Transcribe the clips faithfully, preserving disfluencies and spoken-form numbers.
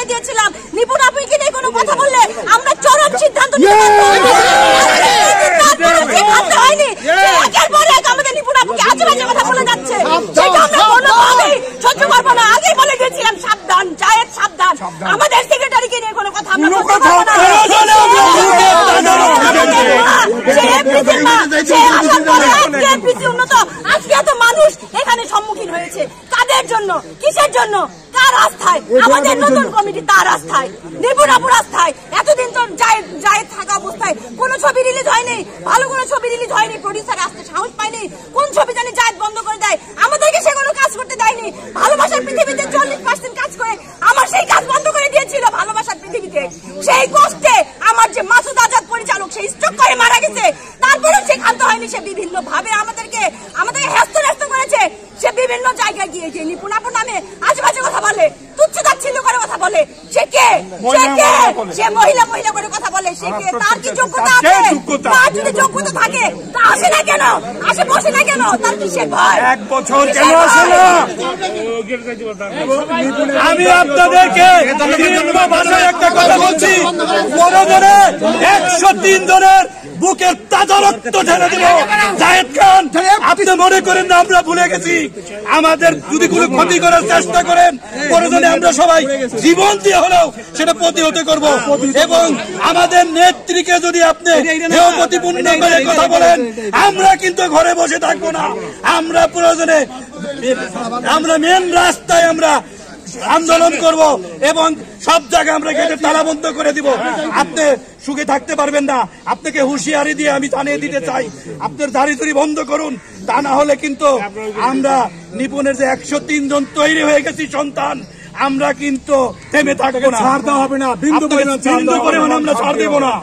বলে দিয়েছিলাম নিপুণ আপুকে নিয়ে কোনো কথা বললে আমরা চরম সিদ্ধান্ত নিতে হয়নি। একের পর এক আমাদের নিপুণ আপুকে আজে বাজে কথা বলে যাচ্ছে, সেটা আমরা কোনোভাবেই সহ্য করবো না। আগেই বলে দিয়েছিলাম সাবধান, জায়েদ সাবধান। আমাদের সেক্রেটারিকে নিয়ে কোনো কথা আমরা বলতে পারবো না। উন্নত আজকে এত মানুষ এখানে সম্মুখীন হয়েছে কাদের জন্য, কিসের জন্য, কার আস্থায়? আমাদের নতুন কমিটি তার আস্থায়, নিপুণ আপুর আস্থায়। এতদিন তো জায়েদ জায়েদ থাকা অবস্থায় কোন ছবি রিলিজ হয়নি, ভালো কোনো ছবি রিলিজ হয়নি, প্রডিউসার আসতে সাহস পায়নি। কোন ছবি জানি জায়েদ বন্ধ করে দেয়, আমাদেরকে সে কোনো কাজ করতে দেয়নি। ভালোবাসার পৃথিবীতে চল্লিশ পার্সেন্ট কাজ করে আমার সেই কাজ বন্ধ করে দিয়েছিল। ভালোবাসার পৃথিবীতে সেই কষ্টে আমার যে মাসুদ আজাদ পরিচালক সে স্ট্রোক করে মারা গেছে, তারপরেও সে ক্ষান্ত হয়নি। সে বিভিন্ন ভাবে আমাদেরকে আমাদেরকে হ্যাস্ত ন্যস্ত করেছে। সে বিভিন্ন জায়গায় গিয়ে গিয়ে নিপুণ আপুর নামে আজে বাজে কথা বলে, তুচ্ছ তাচ্ছিল্য করে কথা বলে। সে কে? সে কে? সে মহিলা মহিলা করে কথা বলে। সে কে? তার কি যোগ্যতা আছে? তার যদি যোগ্যতা থাকে তা আসে না কেন? আসে বসে না কেন? তার কিসের ভয়? এক বছর কেন আসে না? আমি আপনাদেরকে ভাষায় একটা কথা বলছি, বড় ধরে একশো তিন জনের বুকের তাজা রক্ত ঢেলে দেব। জায়েদ খান, আপনি মনে করেন না আমরা ভুলে গেছি? আমাদের যদি কোনো ক্ষতি করার চেষ্টা করেন, প্রয়োজনে আমরা সবাই জীবন দিয়ে হলেও সেটা প্রতিহত করব। এবং আমাদের নেত্রীকে যদি আপনি প্রতিপূর্ণ করে কথা বলেন, আমরা কিন্তু ঘরে বসে থাকবো না। আমরা প্রয়োজনে আমরা মেন রাস্তায় আমরা আন্দোলন করব এবং সব জায়গায় আমরা গেটে তালাবন্ধ করে দিব। আপনি সুখে থাকতে পারবেন না। আপনাকে হুঁশিয়ারি দিয়ে আমি জানিয়ে দিতে চাই, আপনার দাঁড়িয়ে বন্ধ করুন। তা না হলে কিন্তু আমরা নিপুণের যে একশো তিন জন তৈরি হয়ে গেছি সন্তান, আমরা কিন্তু থেমে থাকবো না। ছাড় দেওয়া হবে না, বিন্দু পরিমাণ আমরা ছাড় দেবো না।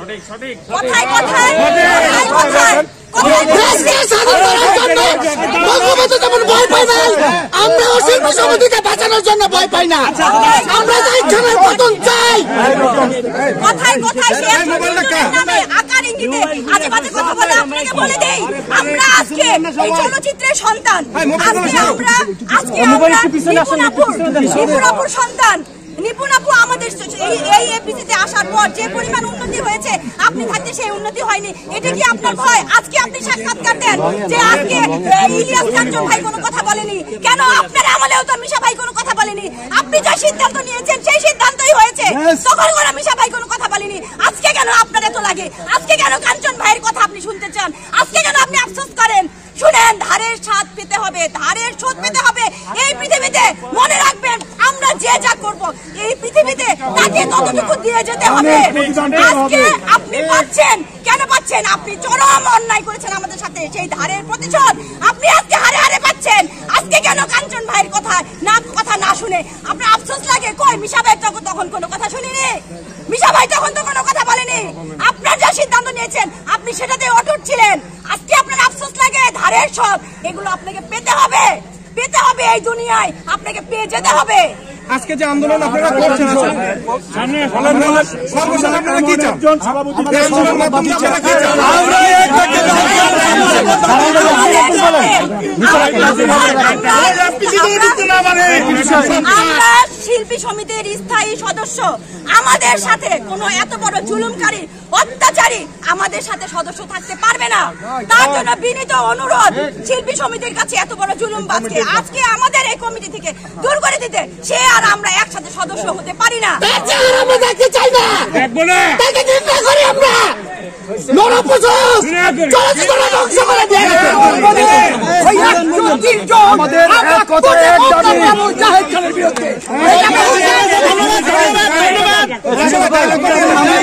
আমরা শিল্পী সমিতিকে বাঁচানোর জন্য ভয় পাই না, আমরা ইচ্ছার পতন চাই। কথায় কথায় আকার ইঙ্গিতে আজে বাজে কথা বলে আপনাকে বলে দেই, আমরা আজকে এই চলচ্চিত্রের সন্তান, আজকে আমরা আজকে আমরা নিপুণ আপুর নিপুণ আপুর সন্তান। নিপুণ আপু আমাদের এই এপিসিতে আসার পর যে পরিমাণ উন্নতি হয়েছে, আপনি থাকতে সেই উন্নতি হয়নি। এটা কি আপনার ভয়? আজকে আপনি সাক্ষাৎকার দেন যে আজকে ইলিয়াস কাঞ্চন ভাই কোনো কথা বলেনি কেন? আপনার আমলেও তো মিশা ভাই কোনো কথা বলেনি। আপনি যে সিদ্ধান্ত নিয়েছেন সেই সিদ্ধান্তই হয়েছে, তখন করে মিশা ভাই কোনো কথা বলেনি। আজকে কেন আপনার এত লাগে? আজকে কেন কাঞ্চন ভাইয়ের কথা আপনি শুনতে চান? আজকে কেন আপনি আফসোস করেন? শুনেন, ধারের স্বাদ পেতে হবে, ধারের শোধ পেতে হবে। এই পৃথিবীতে মনে রাখবেন, আমরা যে যা করব এই পৃথিবীতে তাকে ততটুকু দিয়ে যেতে হবে। আজকে আপনি পাচ্ছেন, কেন পাচ্ছেন? আপনি চরম অন্যায় করেছেন আমাদের সাথে, সেই ধারের প্রতিশোধ আপনি আজকে হারে হারে পাচ্ছেন। আজকে কেন কাঞ্চন ভাইয়ের কথা না কথা না শুনে আপনার আফসোস লাগে? কই মিশা ভাই তখন তখন কোনো কথা শুনিনি, মিশা ভাই তখন তো কোনো কথা বলেনি। আপনার যা সিদ্ধান্ত নিয়েছেন আপনি সেটাতে অটুট ছিলেন। আজকে আপনার আফসোস লাগে? ধারের সব এগুলো আপনাকে পেতে হবে, পেতে হবে। এই দুনিয়ায় আপনাকে পেয়ে যেতে হবে। আজকে যে আন্দোলন আপনারা করছেন, আপনারা কি চান? আমরা শিল্পী সমিতির স্থায়ী সদস্য, আমাদের সাথে কোনো এত বড় জুলুমকারী অত্যাচারী আমাদের সাথে সদস্য থাকতে পারবে না। তার জন্য বিনীত অনুরোধ শিল্পী সমিতির কাছে, এত বড় জুলুমবাজকে আজকে আমাদের এই কমিটি থেকে দূর করে দিতে। সে আর আমরা একসাথে সদস্য হতে পারি না। আমাদের